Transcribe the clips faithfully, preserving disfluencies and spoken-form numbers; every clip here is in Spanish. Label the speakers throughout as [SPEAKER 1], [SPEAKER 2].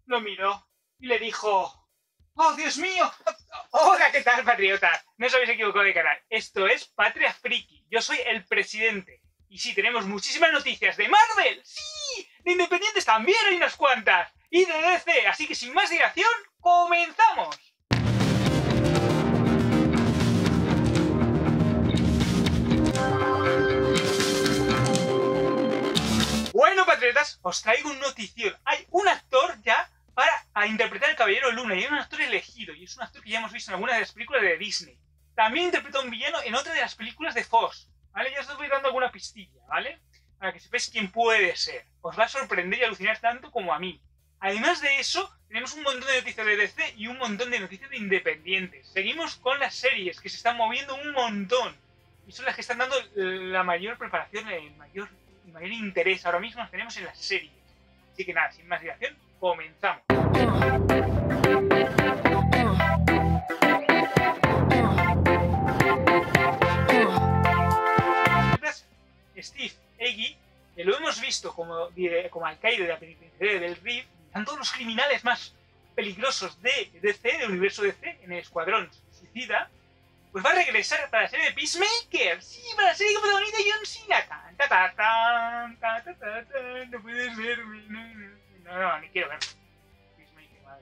[SPEAKER 1] lo miró y le dijo: ¡Oh, Dios mío! Hola, ¿qué tal, patriotas? No os habéis equivocado de canal. Esto es Patria Friki. Yo soy el presidente. Y sí, tenemos muchísimas noticias de Marvel. ¡Sí! De Independientes también hay unas cuantas. Y de D C. Así que sin más dilación, ¡comenzamos! Bueno, patriotas, os traigo una notición. Hay un actor ya para a interpretar al Caballero Luna, y es un actor elegido, y es un actor que ya hemos visto en algunas de las películas de Disney. También interpretó a un villano en otra de las películas de Fox, ¿vale? Ya os estoy dando alguna pistilla, ¿vale? Para que sepáis quién puede ser. Os va a sorprender y alucinar tanto como a mí. Además de eso, tenemos un montón de noticias de D C y un montón de noticias de Independientes. Seguimos con las series, que se están moviendo un montón, y son las que están dando la mayor preparación, el mayor, el mayor interés ahora mismo las tenemos en las series. Así que nada, sin más dilación, comenzamos. Steve Agee, que lo hemos visto como, como alcaide de la penitenciaria del R I F, están todos los criminales más peligrosos de D C, del universo D C, en el Escuadrón Suicida, pues va a regresar para la serie de Peacemaker. Sí, para la serie que protagoniza John Cena. Tan, ta, ta, tan, ta, ta, ta, ta, no puedes verme, no, no, no, no, ni quiero verlo. Peacemaker, madre.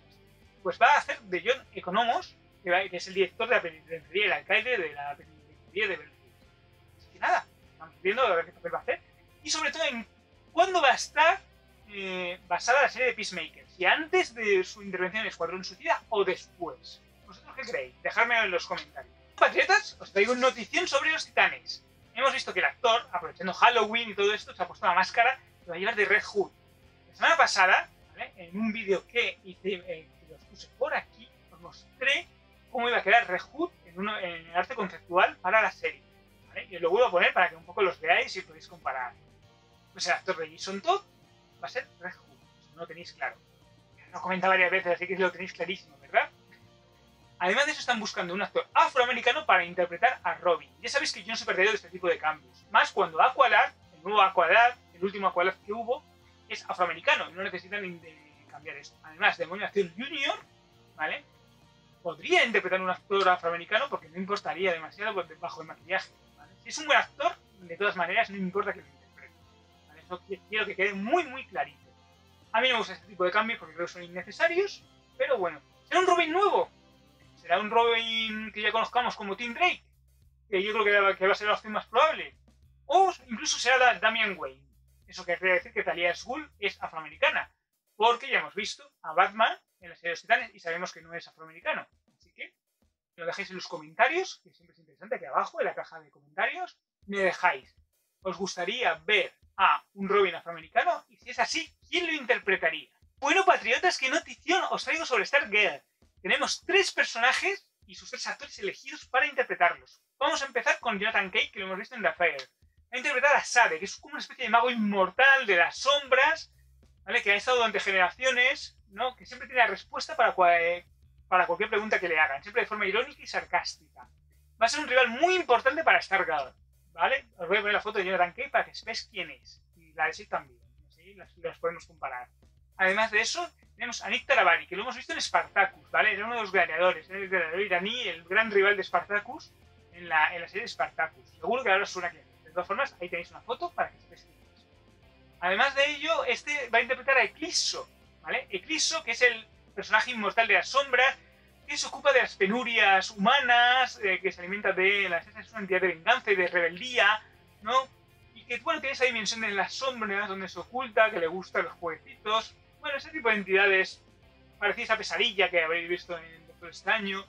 [SPEAKER 1] Pues va a hacer de John Economos, que, va, que es el director de la penitenciaria, el alcaide de la penitenciaria de Belfast. Así que nada, vamos viendo a ver qué papel va a hacer. Y sobre todo en cuándo va a estar eh, basada la serie de Peacemaker. Si antes de su intervención en Escuadrón Suicida o después. ¿Vosotros qué creéis? Dejadme en los comentarios. Patriotas, os traigo una notición sobre los Titanes. Hemos visto que el actor, aprovechando Halloween y todo esto, se ha puesto la máscara que va a llevar de Red Hood. La semana pasada, ¿vale? En un vídeo que hice, eh, que los puse por aquí, os mostré cómo iba a quedar Red Hood en, uno, en el arte conceptual para la serie. ¿Vale? Y os lo vuelvo a poner para que un poco los veáis y podéis comparar. Pues el actor de Jason Todd va a ser Red Hood, si no lo tenéis claro. Lo comenta varias veces, así que lo tenéis clarísimo, ¿verdad? Además de eso, están buscando un actor afroamericano para interpretar a Robin. Ya sabéis que yo no soy partidario de este tipo de cambios. Más cuando Aqualad, el nuevo Aqualad, el último Aqualad que hubo, es afroamericano y no necesitan cambiar esto. Además, Demonio Azul Junior, ¿vale? Podría interpretar a un actor afroamericano porque no importaría demasiado bajo el maquillaje, ¿vale? Si es un buen actor, de todas maneras, no importa que lo interprete, ¿vale? Eso quiero que quede muy, muy clarito. A mí me gusta este tipo de cambios porque creo que son innecesarios, pero bueno. ¿Será un Robin nuevo? ¿Será un Robin que ya conozcamos como Tim Drake? Que yo creo que va a ser la opción más probable. O incluso será Damian Wayne. Eso querría decir que Talia al Ghul es afroamericana. Porque ya hemos visto a Batman en la serie de los Titanes y sabemos que no es afroamericano. Así que me lo dejáis en los comentarios, que siempre es interesante, aquí abajo en la caja de comentarios. Me dejáis. ¿Os gustaría ver a un Robin afroamericano? Y si es así, ¿quién lo interpretaría? Bueno, patriotas, ¿qué notición os traigo sobre Stargirl? Tenemos tres personajes y sus tres actores elegidos para interpretarlos. Vamos a empezar con Jonathan Kay, que lo hemos visto en The Affair. Va a interpretar a Sade, que es como una especie de mago inmortal de las sombras, ¿vale? Que ha estado durante generaciones, ¿no? Que siempre tiene la respuesta para, cual, para cualquier pregunta que le hagan, siempre de forma irónica y sarcástica. Va a ser un rival muy importante para Stargirl, ¿vale? Os voy a poner la foto de Jonathan Kay para que sepáis quién es. Y la de Sid también, ¿sí? Las, las podemos comparar. Además de eso, tenemos a Nick Tarabari, que lo hemos visto en Spartacus, ¿vale? Era uno de los gladiadores, era el gladiador iraní, el gran rival de Spartacus en la, en la serie de Spartacus. Seguro que ahora os suena que de todas formas, ahí tenéis una foto para que sepáis quién es. Además de ello, este va a interpretar a Eclipso, ¿vale? Eclipso, que es el personaje inmortal de las sombras, que se ocupa de las penurias humanas, eh, que se alimenta de las es una entidad de venganza y de rebeldía, ¿no? Y que, bueno, tiene esa dimensión de las sombras, donde se oculta, que le gustan los jueguecitos. Bueno, ese tipo de entidades parecidas a Pesadilla que habréis visto en Doctor Extraño,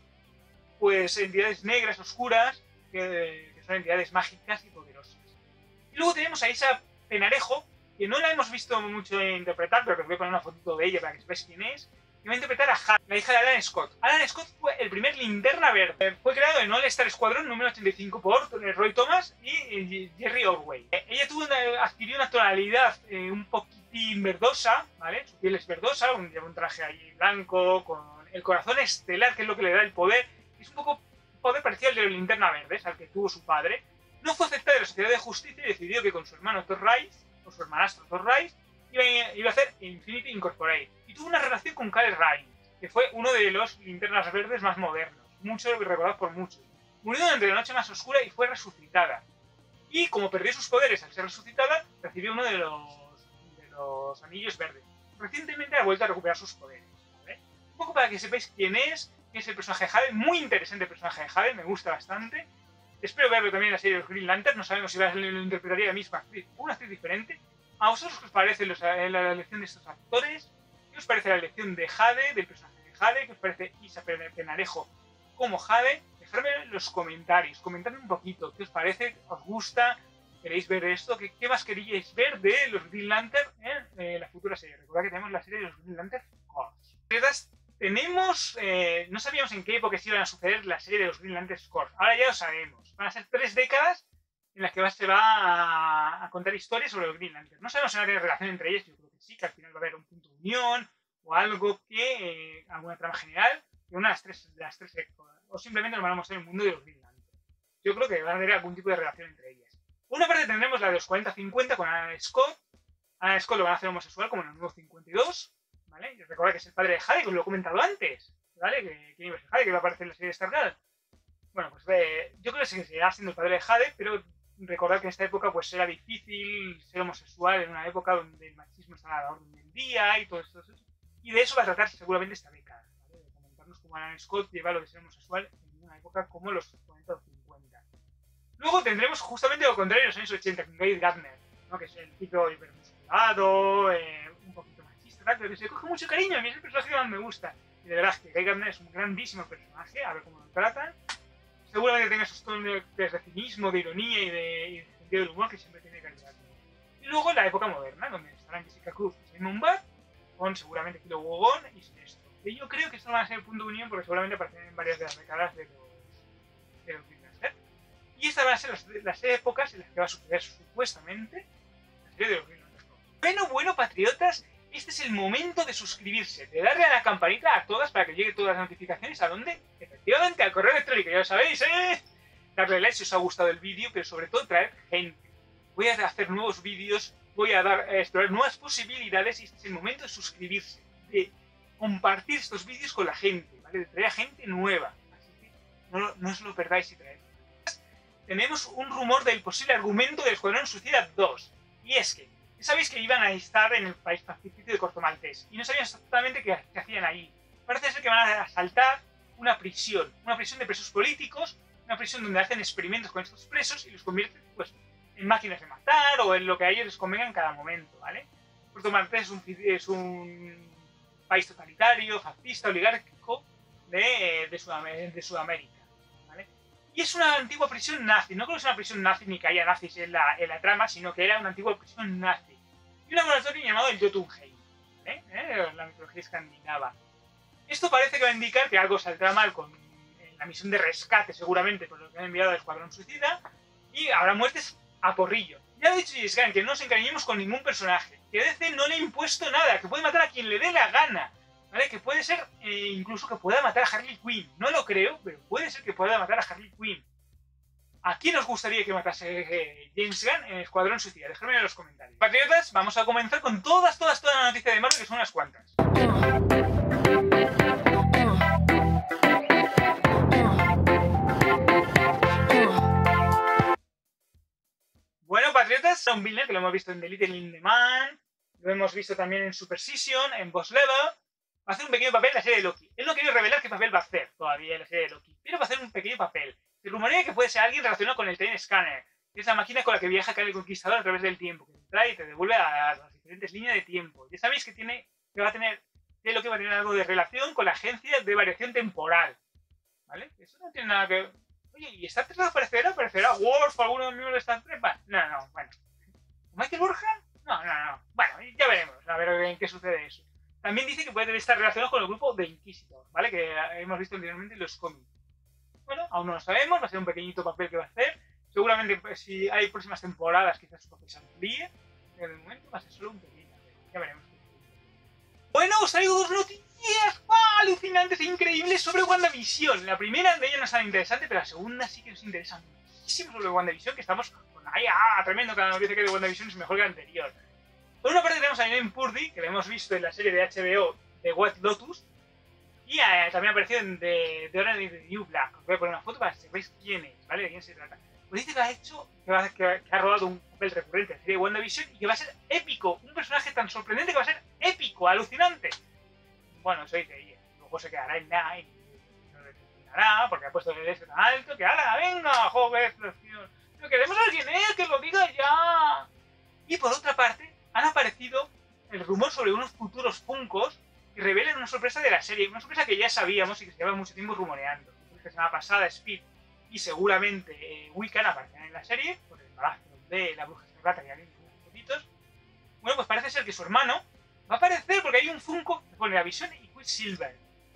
[SPEAKER 1] pues entidades negras, oscuras, que, que son entidades mágicas y poderosas. Y luego tenemos a Isa Penarejo, que no la hemos visto mucho interpretar, pero que os voy a poner una fotito de ella para que sepáis quién es, que va a interpretar a Harry, la hija de Alan Scott. Alan Scott fue el primer Linterna Verde. Fue creado en All Star Squadron número ochenta y cinco por Roy Thomas y Jerry Ordway. Ella tuvo una, adquirió una tonalidad eh, un poquitín verdosa, ¿vale? Su piel es verdosa, un, lleva un traje ahí blanco, con el corazón estelar, que es lo que le da el poder. Es un poco un poder parecido al de los Linterna Verdes, al que tuvo su padre. No fue aceptada de la Sociedad de Justicia y decidió que con su hermano Thor Rice, o su hermanastro Thor Rice, iba a, iba a hacer Infinity Incorporated. Y tuvo una relación con Kyle Ryan, que fue uno de los Linternas Verdes más modernos, mucho recordado por muchos. Murió durante la noche más oscura y fue resucitada. Y como perdió sus poderes al ser resucitada, recibió uno de los, de los anillos verdes. Recientemente ha vuelto a recuperar sus poderes, ¿vale? Un poco para que sepáis quién es, que es el personaje de Jade. Muy interesante el personaje de Jade, me gusta bastante. Espero verlo también en la serie de los Green Lantern. No sabemos si va a lo interpretaría la misma actriz o una actriz diferente. ¿A vosotros qué os parece los, la, la elección de estos actores? ¿Qué os parece la elección de Jade, del personaje de Jade? ¿Qué os parece Isa Penarejo como Jade? Dejadme en los comentarios, comentadme un poquito, ¿qué os parece? ¿Os gusta? ¿Queréis ver esto? ¿Qué, qué más queríais ver de los Green Lantern en eh, la futura serie? Recordad que tenemos la serie de los Green Lantern Corps. Tenemos, eh, no sabíamos en qué época se iban a suceder la serie de los Green Lantern Corps. Ahora ya lo sabemos. Van a ser tres décadas en las que se va a, a contar historias sobre los Green Lantern. No sabemos si hay relación entre ellas, yo creo que sí, que al final va a haber un punto de unión o algo que, eh, alguna trama general, de una de las tres, de las tres épocas. O simplemente nos van a mostrar el mundo de los Green Lantern. Yo creo que va a haber algún tipo de relación entre ellas. Por una parte tendremos la de los cuarenta cincuenta con Alan Scott. Alan Scott lo van a hacer homosexual como en el nuevo cincuenta y dos, ¿vale? Y recordad que es el padre de Jade, que os lo he comentado antes, ¿vale? Que, que iba a ser Jade, que va a aparecer en la serie de Stargirl. Bueno, pues eh, yo creo que seguirá siendo el padre de Jade, pero recordad que en esta época pues era difícil ser homosexual en una época donde el machismo estaba a la orden del día y todo esto. Y de eso va a tratarse seguramente esta década. Como Alan Scott lleva lo de ser homosexual en una época como los cuarenta o cincuenta. Luego tendremos justamente lo contrario en los años ochenta, con Guy Gardner, ¿no? Que es el tipo hipermusculado, eh, un poquito machista, tal, pero que se coge mucho cariño. A mí es el personaje que más me gusta. Y de verdad es que Guy Gardner es un grandísimo personaje, a ver cómo lo tratan. Seguramente tenga esos tonos de, de cinismo, de ironía y de, y de sentido del humor que siempre tiene Guy Gardner. Y luego la época moderna, donde estarán Jessica Cruz y Simon Bad, con seguramente Kilo Wogón y Sinestro. Y yo creo que esto no va a ser el punto de unión porque seguramente aparecerán en varias de las décadas de los, de los Green Lantern. Y estas van a ser las, las épocas en las que va a suceder supuestamente la serie de los Green Lantern. Bueno, bueno, patriotas, este es el momento de suscribirse, de darle a la campanita a todas para que lleguen todas las notificaciones. ¿A dónde? Efectivamente, al correo electrónico, ya lo sabéis, ¿eh? Darle like si os ha gustado el vídeo, pero sobre todo traer gente. Voy a hacer nuevos vídeos, voy a, dar, a explorar nuevas posibilidades y este es el momento de suscribirse, de compartir estos vídeos con la gente, ¿vale? De traer a gente nueva. Así que no, no os lo perdáis y traed. Tenemos un rumor del posible argumento del Escuadrón Suicida dos. Y es que, ya sabéis que iban a estar en el país pacífico de Corto Maltés. Y no sabían exactamente qué, qué hacían ahí. Parece ser que van a asaltar una prisión. Una prisión de presos políticos. Una prisión donde hacen experimentos con estos presos y los convierten, pues, en máquinas de matar o en lo que a ellos les convenga en cada momento, ¿vale? Corto Maltés es un... Es un país totalitario, fascista, oligárquico de, de, Sudamérica, de Sudamérica, ¿vale? Y es una antigua prisión nazi. No creo que sea una prisión nazi ni que haya nazis en la, en la trama, sino que era una antigua prisión nazi. Y un laboratorio llamado el Jotunheim, ¿eh? ¿Eh? La mitología escandinava. Esto parece que va a indicar que algo saldrá mal con la misión de rescate, seguramente, por lo que han enviado al Escuadrón Suicida, y habrá muertes a porrillo. Ya lo he dicho James Gunn, que no nos encariñemos con ningún personaje, que D C no le ha impuesto nada, que puede matar a quien le dé la gana, ¿vale? Que puede ser, eh, incluso que pueda matar a Harley Quinn. No lo creo, pero puede ser que pueda matar a Harley Quinn. ¿A quién os gustaría que matase eh, James Gunn en Escuadrón Suicida? Dejadme en los comentarios. Patriotas, vamos a comenzar con todas, todas, todas las noticias de Marvel, que son unas cuantas. Bueno, patriotas, Tom Villeneuve, que lo hemos visto en The Little in the Man, lo hemos visto también en Superstition, en Boss Level, va a hacer un pequeño papel en la serie de Loki. Él no quiere revelar qué papel va a hacer todavía en la serie de Loki, pero va a hacer un pequeño papel. Se rumorea que puede ser alguien relacionado con el Time Scanner, que es la máquina con la que viaja Kang el Conquistador a través del tiempo, que te trae y te devuelve a las diferentes líneas de tiempo. Ya sabéis que tiene, que va a tener, que Loki va a tener algo de relación con la agencia de variación temporal, ¿vale? Eso no tiene nada que... Oye, ¿y Star Trek aparecerá? ¿Aparecerá Worf o alguno de los miembros de Star Trek? Bueno, no, no, bueno. ¿Michael Burhan? No, no, no. Bueno, ya veremos, a ver en qué sucede eso. También dice que puede estar relacionado con el grupo de Inquisitor, ¿vale? Que hemos visto anteriormente en los cómics. Bueno, aún no lo sabemos, va a ser un pequeñito papel que va a hacer. Seguramente, pues, si hay próximas temporadas, quizás su papel se amplíe. Pero de momento va a ser solo un pequeño papel. Ya veremos. Bueno, os traigo dos noticias alucinantes e increíbles sobre WandaVision. La primera de ellas no es tan interesante, pero la segunda sí que nos interesa muchísimo sobre WandaVision, que estamos con ahí, ah, tremendo, cada noticia que de WandaVision es mejor que la anterior. Por una parte tenemos a Eileen Purdy, que la hemos visto en la serie de H B O de White Lotus, y eh, también apareció en The, The Orange is the New Black. Os voy a poner una foto para que sepáis quién es, ¿vale? De quién se trata. Pues dice que ha hecho, que, va, que, que ha rodado un papel recurrente en la serie de WandaVision y que va a ser épico. Un personaje tan sorprendente que va a ser épico, alucinante. Bueno, eso dice ella. Luego se quedará en nada y no le terminará porque ha puesto el S tan alto que ¡hala, venga, joder, explosión! Pero queremos a alguien, ¿eh? Que lo diga ya. Y por otra parte, han aparecido el rumor sobre unos futuros Funkos que revelan una sorpresa de la serie. Una sorpresa que ya sabíamos y que se lleva mucho tiempo rumoreando. La semana pasada, Speed y seguramente eh, Wiccan aparecerán en la serie, por el palacio de la bruja escarlata que ya vienen unos poquitos. Bueno, pues parece ser que su hermano va a aparecer porque hay un Funko que pone la Visión y Quicksilver.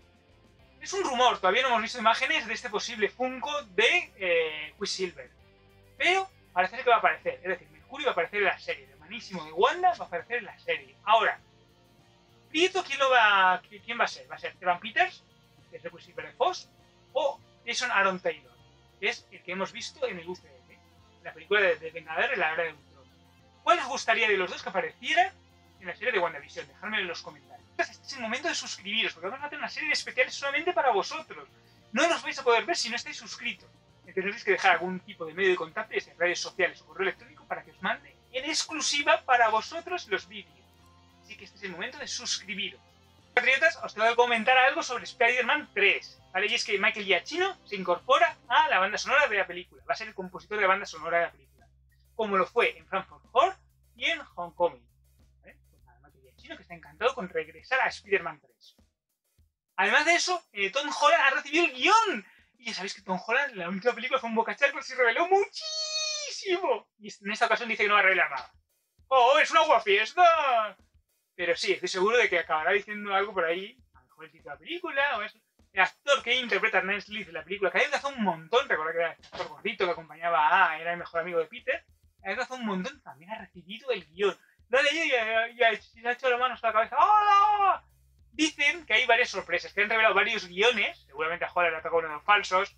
[SPEAKER 1] Es un rumor, todavía no hemos visto imágenes de este posible Funko de eh, Quicksilver. Pero parece que va a aparecer, es decir, Mercurio va a aparecer en la serie, el hermanísimo de Wanda va a aparecer en la serie. Ahora, Prieto, ¿quién, lo va, ¿quién va a ser? ¿Va a ser Evan Peters, que es el Quicksilver de Fox, o Jason Aaron Taylor, que es el que hemos visto en el U C M, en la película de, de Vengadores, la Era de Ultron? ¿Cuál os gustaría de los dos que apareciera en la serie de WandaVision? Dejadme en los comentarios. Este es el momento de suscribiros, porque vamos a hacer una serie de especiales solamente para vosotros. No los vais a poder ver si no estáis suscritos. Me tendréis que dejar algún tipo de medio de contacto, en redes sociales o correo electrónico, para que os mande en exclusiva para vosotros los vídeos. Así que este es el momento de suscribiros. Patriotas, os tengo que comentar algo sobre Spider-Man tres, ¿vale? Y es que Michael Giacchino se incorpora a la banda sonora de la película. Va a ser el compositor de la banda sonora de la película. Como lo fue en Frankfurt Horror y en Homecoming. ¿Vale? Pues nada, Michael Giacchino, que está encantado con regresar a Spider-Man tres. Además de eso, eh, Tom Holland ha recibido el guión. Y ya sabéis que Tom Holland en la última película fue un bocachacos y reveló muchísimo. Y en esta ocasión dice que no va a revelar nada. ¡Oh, es una guafiesta! Pero sí, estoy seguro de que acabará diciendo algo por ahí, a lo mejor el título de la película o eso. El actor que interpreta a Ned Leeds en la película, que ha adelgazado un montón, recordad que era el actor gordito que acompañaba a, era el mejor amigo de Peter, ha adelgazado un montón, también ha recibido el guión. Lo ha leído y ha hecho las manos a la cabeza. ¡Hola! Dicen que hay varias sorpresas, que han revelado varios guiones, seguramente a Holland le ha tocado uno de los falsos,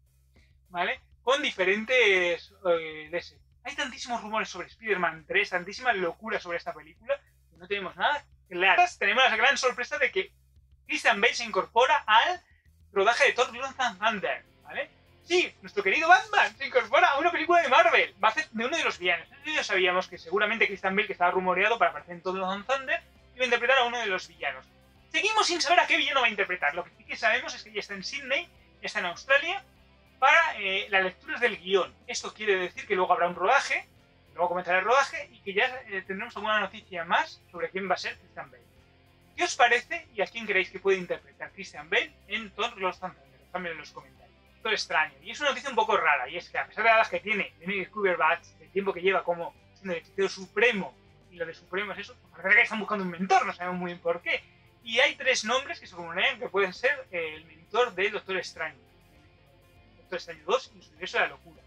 [SPEAKER 1] ¿vale? Con diferentes... Eh, de ese. Hay tantísimos rumores sobre Spider-Man tres, tantísimas locuras sobre esta película, que no tenemos nada claro. Tenemos la gran sorpresa de que Christian Bale se incorpora al rodaje de Thor Love and Thunder, ¿vale? Sí, nuestro querido Batman se incorpora a una película de Marvel, va a hacer de uno de los villanos. Ya sabíamos que seguramente Christian Bale, que estaba rumoreado para aparecer en Thor Love and Thunder, iba a interpretar a uno de los villanos. Seguimos sin saber a qué villano va a interpretar. Lo que sí que sabemos es que ya está en Sydney, ya está en Australia, para eh, las lecturas del guión. Esto quiere decir que luego habrá un rodaje, luego comenzará el rodaje y que ya eh, tendremos alguna noticia más sobre quién va a ser Christian Bale. ¿Qué os parece y a quién creéis que puede interpretar Christian Bale en Thor Love and Thunder? Dejadme en los comentarios. Esto es extraño y es una noticia un poco rara, y es que a pesar de las que tiene Benedict Cumberbatch, el tiempo que lleva como siendo el hechicero supremo, y lo de supremo es eso, pues parece que están buscando un mentor, no sabemos muy bien por qué. Y hay tres nombres que se rumorean que pueden ser eh, el mentor del Doctor Extraño. Doctor Extraño dos y su universo de la locura.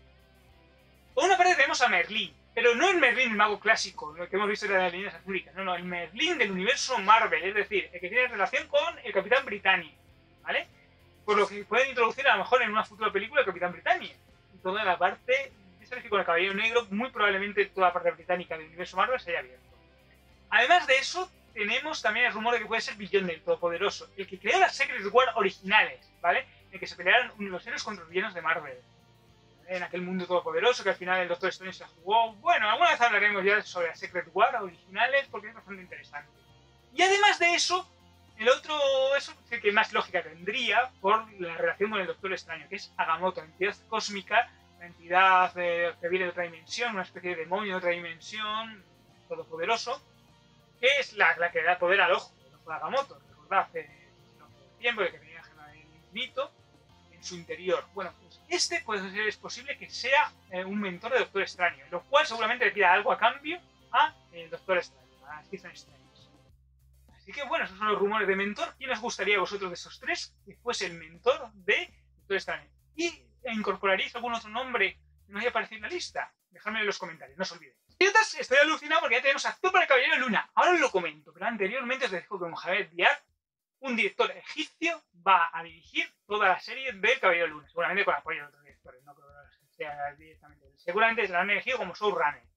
[SPEAKER 1] Por una parte tenemos a Merlín, pero no el Merlín, el mago clásico, lo que hemos visto en las líneas azúricas, no, no, el Merlín del universo Marvel, es decir, el que tiene relación con el Capitán Britannia, ¿vale? Por lo que pueden introducir a lo mejor en una futura película el Capitán Britannia. Y toda la parte, ya que con el Caballero Negro, muy probablemente toda la parte británica del universo Marvel se haya abierto. Además de eso, tenemos también el rumor de que puede ser Billón del Todopoderoso, el que creó las Secret War originales, ¿vale? En el que se pelearon los héroes contra los villanos de Marvel. En aquel mundo todopoderoso que al final el Doctor Strange se jugó. Bueno, alguna vez hablaremos ya sobre las Secret War originales porque es bastante interesante. Y además de eso, el otro es el que más lógica tendría por la relación con el Doctor Extraño, que es Agamotto, la entidad cósmica, la entidad de, que viene de otra dimensión, una especie de demonio de otra dimensión, todopoderoso, que es la, la que da poder al ojo, el ojo de Agamotto. Recordad hace tiempo que tenía el infinito en su interior. Bueno, pues este puede ser, es posible que sea eh, un mentor de Doctor Extraño, lo cual seguramente le pida algo a cambio a el Doctor Extraño, a Stephen Strange. Así que bueno, esos son los rumores de mentor. ¿Quién os gustaría a vosotros de esos tres que fuese el mentor de Doctor Extraño? ¿Y incorporaríais algún otro nombre que no haya aparecido en la lista? Dejadme en los comentarios, no os olvidéis. Idiotas, estoy alucinado porque ya tenemos actor para el Caballero de Luna. Ahora os lo comento, pero anteriormente os dejo que Mohamed Diab, un director egipcio, va a dirigir toda la serie del Caballero de Luna. Seguramente con apoyo de otros directores, no creo que sea directamente él. Seguramente se la han elegido como showrunner.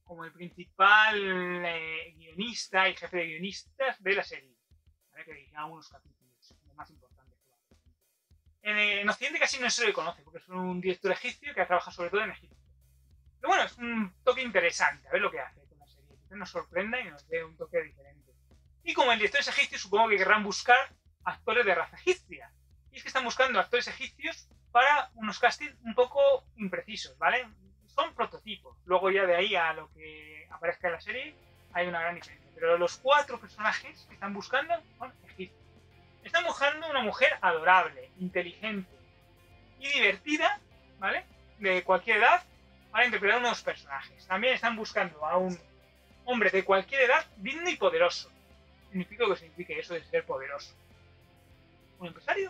[SPEAKER 1] como el principal eh, guionista y jefe de guionistas de la serie. ¿Vale? Que dirigía algunos capítulos, los más importantes. En, en Occidente casi no se le conoce, porque es un director egipcio que trabaja sobre todo en Egipto. Pero bueno, es un toque interesante, a ver lo que hace con la serie. Que nos sorprenda y nos dé un toque diferente. Y como el director es egipcio, supongo que querrán buscar actores de raza egipcia. Y es que están buscando actores egipcios para unos castings un poco imprecisos, ¿vale? Son prototipos. Luego ya de ahí a lo que aparezca en la serie hay una gran diferencia. Pero los cuatro personajes que están buscando son egipcios. Están buscando una mujer adorable, inteligente y divertida, ¿vale? De cualquier edad, para interpretar uno de los personajes. También están buscando a un hombre de cualquier edad, digno y poderoso. Significa lo que significa eso de ser poderoso. ¿Un empresario?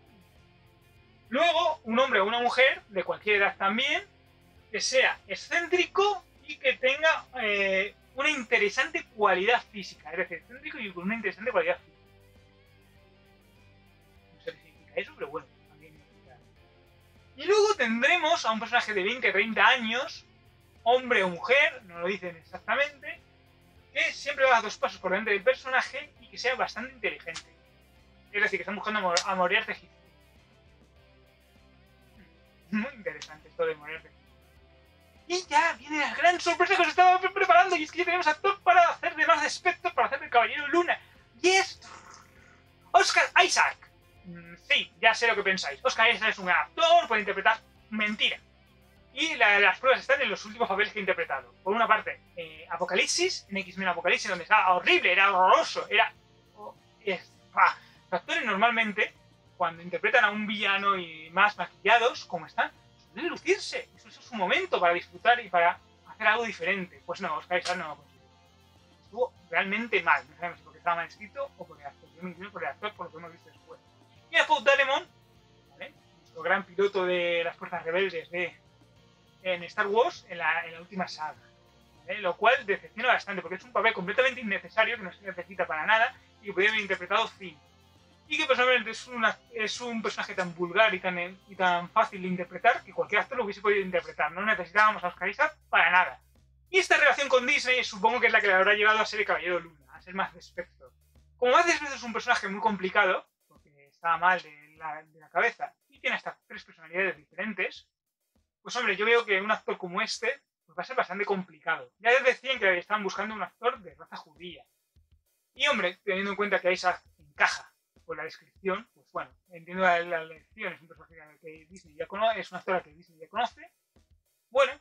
[SPEAKER 1] Luego, un hombre o una mujer, de cualquier edad también, que sea excéntrico y que tenga eh, una interesante cualidad física. Es decir, excéntrico y con una interesante cualidad física. No sé qué significa eso, pero bueno, también significa. Y luego tendremos a un personaje de veinte a treinta años, hombre o mujer, no lo dicen exactamente, que siempre va a dos pasos por delante del personaje y que sea bastante inteligente. Es decir, que están buscando a Moriarty egipcio. Muy interesante esto de Moriarty egipcio. Y ya viene la gran sorpresa que os estaba preparando, y es que ya tenemos actor para hacer de más de Spector, para hacer de Caballero Luna. Y es Oscar Isaac. Mm, sí, ya sé lo que pensáis. Oscar Isaac es un gran actor, puede interpretar mentira. Y la, las pruebas están en los últimos papeles que he interpretado. Por una parte, eh, Apocalipsis, en X-Men Apocalipsis, donde estaba horrible, era horroroso, era... Oh, es, ah. Los actores normalmente, cuando interpretan a un villano y más maquillados, como están, suelen lucirse. Eso, eso es un momento para disfrutar y para hacer algo diferente. Pues no, Oscar Isaac no lo consiguió. Estuvo realmente mal. No sabemos si porque estaba mal escrito o por el actor. Yo me inclino por el actor, por lo que hemos visto después. Y a Poe Dameron, ¿vale? Nuestro gran piloto de las fuerzas rebeldes de, en Star Wars, en la, en la última saga. ¿Vale? Lo cual decepciona bastante, porque es un papel completamente innecesario, que no se necesita para nada, y que podría haber interpretado Finn. Y que personalmente es, una, es un personaje tan vulgar y tan, y tan fácil de interpretar que cualquier actor lo hubiese podido interpretar. No necesitábamos a Oscar Isaac para nada. Y esta relación con Disney supongo que es la que le habrá llevado a ser el Caballero Luna, a ser más de Spector. Como más de Spector es un personaje muy complicado, porque está mal de la, de la cabeza y tiene hasta tres personalidades diferentes, pues hombre, yo veo que un actor como este pues va a ser bastante complicado. Ya les decían que estaban buscando un actor de raza judía. Y hombre, teniendo en cuenta que Isaac encaja por la descripción, pues bueno, entiendo la, la lección, es un personaje que Disney ya conoce, es una actora que Disney ya conoce. Bueno,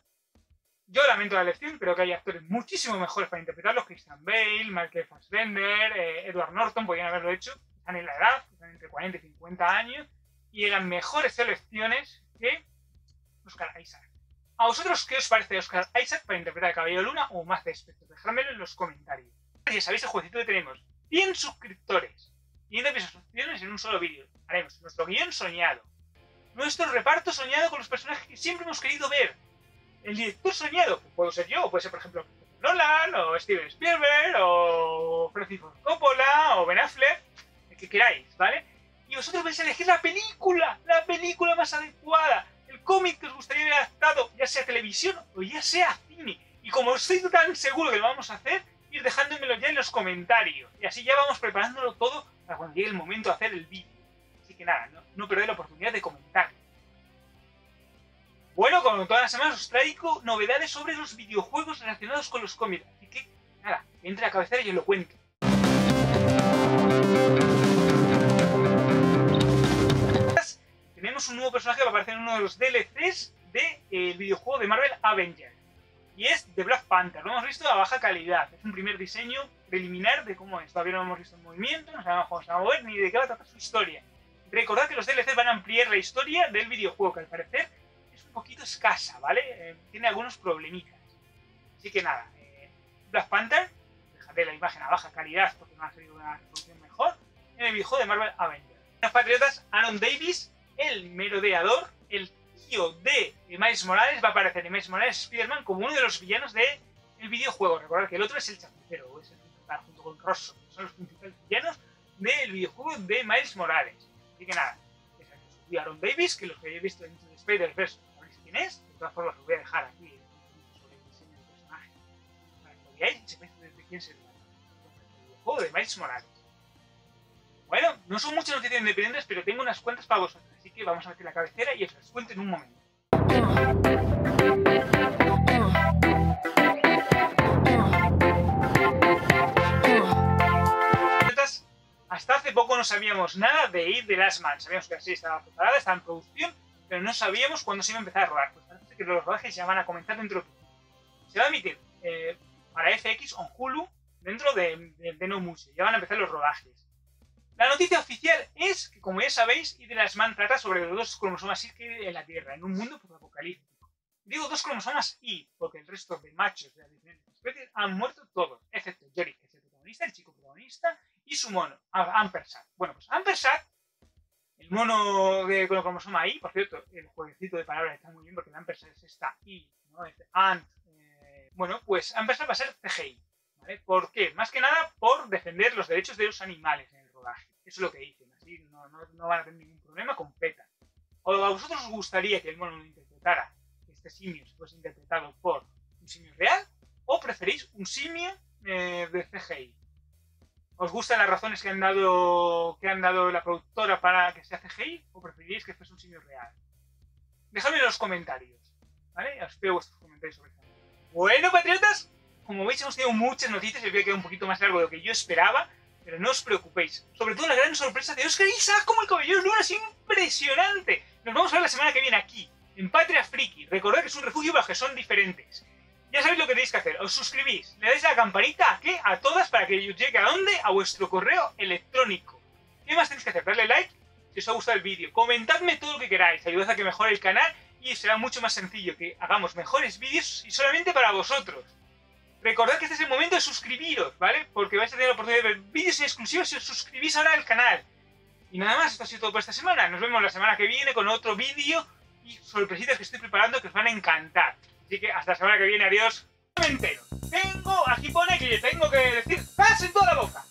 [SPEAKER 1] yo lamento la elección, creo que hay actores muchísimo mejores para interpretarlos, Christian Bale, Michael Fassbender, eh, Edward Norton, podrían haberlo hecho, están en la edad, están entre cuarenta y cincuenta años, y eran mejores selecciones que Oscar Isaac. ¿A vosotros qué os parece Oscar Isaac para interpretar a Caballero Luna o más de Spector? Dejádmelo en los comentarios. Ya sabéis el jueguecito que tenemos, cien suscriptores. quinientas visualizaciones en un solo vídeo. Haremos nuestro guión soñado. Nuestro reparto soñado con los personajes que siempre hemos querido ver. El director soñado, que puedo ser yo, o puede ser por ejemplo Nolan, o Steven Spielberg, o Francis Ford Coppola, o Ben Affleck, el que queráis, ¿vale? Y vosotros vais a elegir la película, la película más adecuada, el cómic que os gustaría ver adaptado, ya sea televisión o ya sea cine. Y como estoy tan seguro que lo vamos a hacer, ir dejándomelo ya en los comentarios. Y así ya vamos preparándolo todo para cuando llegue el momento de hacer el vídeo. Así que nada, no, no perdéis la oportunidad de comentar. Bueno, como todas las semanas os traigo novedades sobre los videojuegos relacionados con los cómics. Así que nada, entre a la cabecera y os lo cuento. Tenemos un nuevo personaje que va a aparecer en uno de los D L Cs del videojuego de Marvel Avengers. Y es The Black Panther. Lo hemos visto a baja calidad. Es un primer diseño preliminar de cómo es. Todavía no lo hemos visto en movimiento, no sabemos cómo se va a mover ni de qué va a tratar su historia. Recordad que los D L Cs van a ampliar la historia del videojuego, que al parecer es un poquito escasa, ¿vale? Eh, tiene algunos problemitas. Así que nada, eh, Black Panther, dejad la imagen a baja calidad porque no ha salido una resolución mejor, en el videojuego de Marvel Avengers. Los patriotas, Aaron Davis, el merodeador, el tío de Miles Morales, va a aparecer en Miles Morales Spider-Man como uno de los villanos del videojuego. Recordad que el otro es el chapucero, es el principal, junto con Rosso, que son los principales villanos del videojuego de Miles Morales. Así que nada, es el Aaron Davis, que los que habéis visto en Spider-Verse sabéis quién es. De todas formas, os voy a dejar aquí el sobre el diseño del personaje veáis y sepáis de quién se trata. El juego de Miles Morales. Bueno, no son muchas noticias independientes, pero tengo unas cuantas para vosotros, así que vamos a meter la cabecera y os las cuento en un momento. Hasta hace poco no sabíamos nada de It The Last Man. Sabíamos que la serie estaba preparada, estaba en producción, pero no sabíamos cuándo se iba a empezar a rodar. Pues parece que los rodajes ya van a comenzar dentro de poco. Se va a emitir eh, para F X o en Hulu dentro de, de, de no mucho. Ya van a empezar los rodajes. La noticia oficial es que, como ya sabéis, It The Last Man trata sobre los dos cromosomas Y que hay en la Tierra, en un mundo apocalíptico. Digo dos cromosomas Y, porque el resto de machos de las diferentes especies han muerto todos, excepto Yorick, que es el protagonista, el chico protagonista, y su mono, Ampersand. Bueno, pues Ampersand, el mono de, con el cromosoma Y, por cierto, el jueguecito de palabras está muy bien porque el Ampersand es esta I, ¿no? Es Ant. Eh, bueno, pues Ampersand va a ser C G I, ¿vale? ¿Por qué? Más que nada por defender los derechos de los animales en el rodaje. Eso es lo que dicen, así no, no, no van a tener ningún problema con PETA. ¿O a vosotros os gustaría que el mono lo interpretara, que este simio fuese interpretado por un simio real, o preferís un simio eh, de C G I? ¿Os gustan las razones que han dado que han dado la productora para que sea C G I o preferiréis que fuese un simio real? Dejadme en los comentarios, ¿vale? Os pido vuestros comentarios sobre esto. Bueno, patriotas, como veis hemos tenido muchas noticias, el vídeo queda un poquito más largo de lo que yo esperaba, pero no os preocupéis. Sobre todo la gran sorpresa de Oscar Isaac como el Caballero Luna, es impresionante. Nos vamos a ver la semana que viene aquí, en Patria Friki. Recordad que es un refugio para los que son diferentes. Ya sabéis lo que tenéis que hacer, os suscribís, le dais a la campanita ¿a qué? A todas para que os llegue a dónde, a vuestro correo electrónico. ¿Qué más tenéis que hacer? Darle like si os ha gustado el vídeo, comentadme todo lo que queráis, ayudad a que mejore el canal y será mucho más sencillo que hagamos mejores vídeos y solamente para vosotros. Recordad que este es el momento de suscribiros, ¿vale? Porque vais a tener la oportunidad de ver vídeos exclusivos si os suscribís ahora al canal. Y nada más, esto ha sido todo por esta semana. Nos vemos la semana que viene con otro vídeo y sorpresitas que estoy preparando que os van a encantar. Así que hasta la semana que viene, adiós. No me entero. Tengo, aquí pone que tengo que decir ¡paz en toda la boca!